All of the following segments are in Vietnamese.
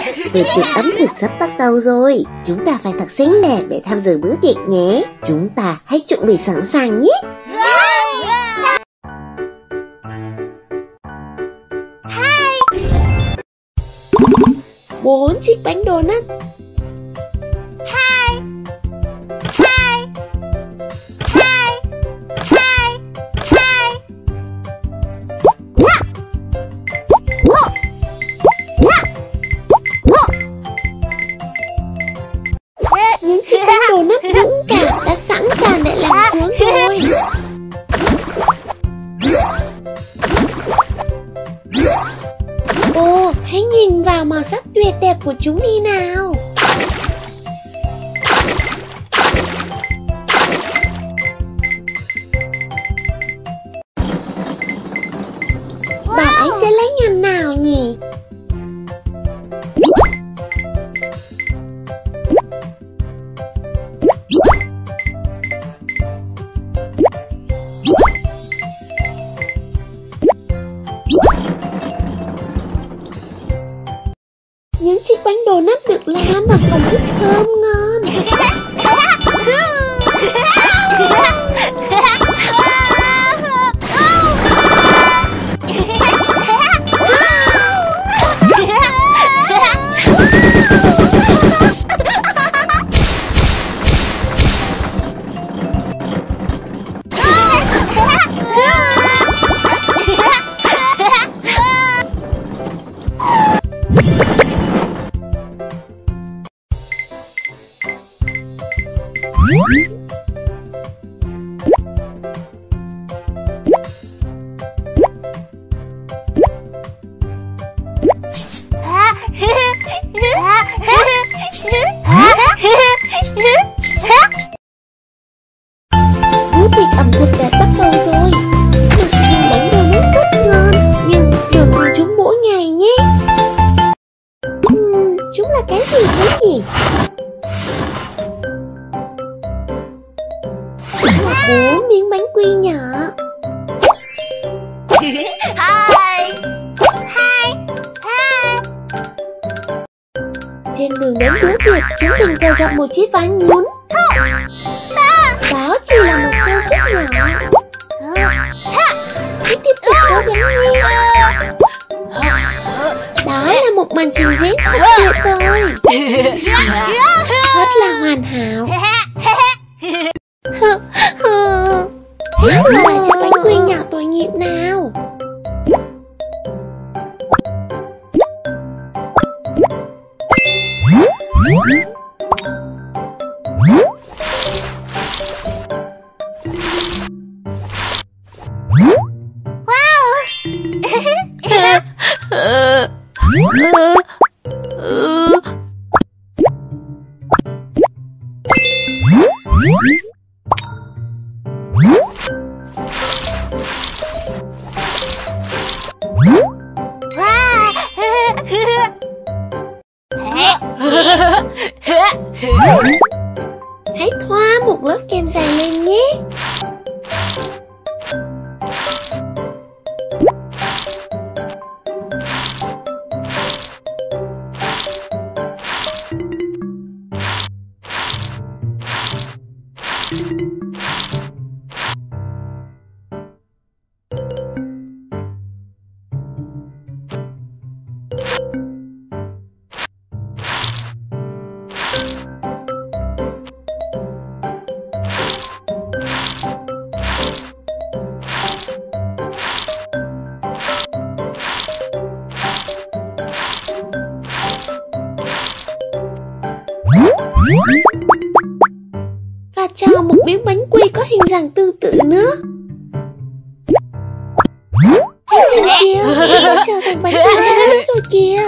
Bữa tiệc ẩm thực sắp bắt đầu rồi. Chúng ta phải thật xinh đẹp để tham dự bữa tiệc nhé. Chúng ta hãy chuẩn bị sẵn sàng nhé. 4 chiếc bánh donut. 2 Những chiếc bánh donut dũng cảm đã sẵn sàng để làm cuốn rồi. Ồ, hãy nhìn vào màu sắc tuyệt đẹp của chúng đi nào. Bạn ấy sẽ lấy ngành nào nhỉ? Những chiếc bánh donut được làm bằng công thức thơm ngon. Bữa tiệc ẩm thực đã bắt đầu rồi. Mặc dù bánh donut rất ngon, nhưng đừng ăn chúng mỗi ngày nhé. Chúng là cái gì thế nhỉ? Là 4 miếng bánh quy nhỏ. Trên đường đến bữa tiệc, chúng tình cờ gặp một chiếc bánh nhún. Đó chỉ là một sơ suất nhỏ. Hãy tiếp tục cố gắng nghe. Đó là một màn trình diễn thật tuyệt vời. Rất là hoàn hảo. Hãy thử lại chiếc bánh quy nhỏ tội nghiệp nào. Hãy thoa một lớp kem dày lên nhé. Và cho một miếng bánh quy có hình dạng tương tự nữa. Hãy nhìn kìa, nó trở thành bánh quy rồi kìa.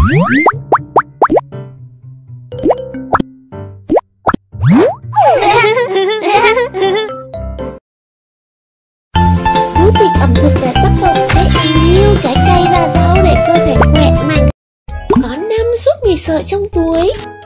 Bữa tiệc ẩm thực đã bắt đầu với nhiều trái cây và rau để cơ thể khỏe mạnh. Có 5 suất mì sợi trong túi.